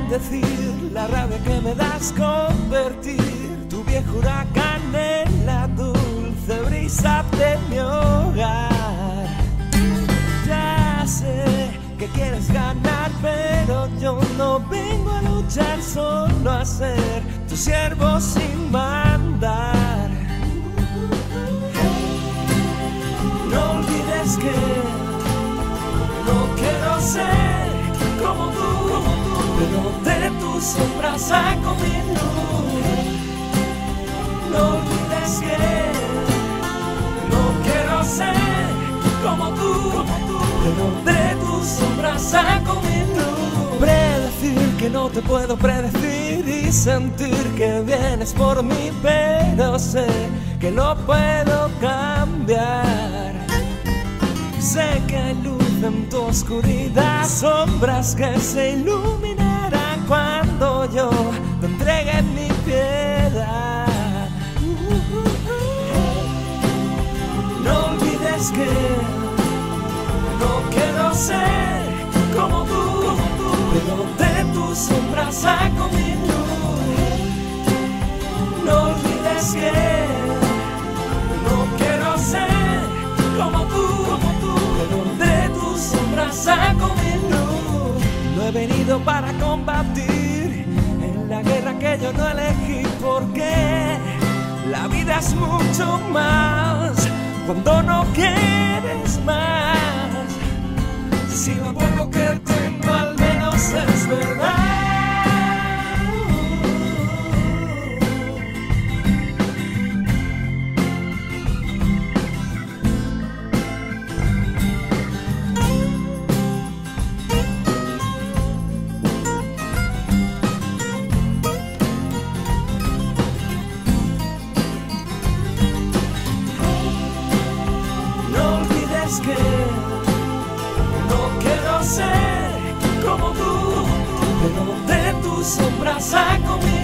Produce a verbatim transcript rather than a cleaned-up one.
bendecir la rabia que me das, convertir tu viejo huracán en la dulce brisa de mi hogar. Ya sé que quieres ganar, pero yo no vengo a luchar, solo a ser tu siervo sin mandar. No olvides que no quiero ser como tú, como tú, pero de tus sombras saco mi luz. No olvides que no quiero ser como tú, como tú, pero de tus sombras saco mi luz. Predecir que no te puedo predecir y sentir que vienes por mí, pero sé que lo puedo cambiar. Sé que hay luz en tu oscuridad, sombras que se iluminarán cuando yo te entregue mi piedad. No olvides que no quiero ser como tú, como tú, pero de tus sombras saco mi luz. No olvides que no quiero ser como tú, como tú, pero de tus sombras saco mi luz. No he venido para combatir en la guerra que yo no elegí, porque la vida es mucho más cuando no quieres más. Si lo poco que tengo al menos es verdad. Que no quiero ser como tú, pero de tus sombras saco mi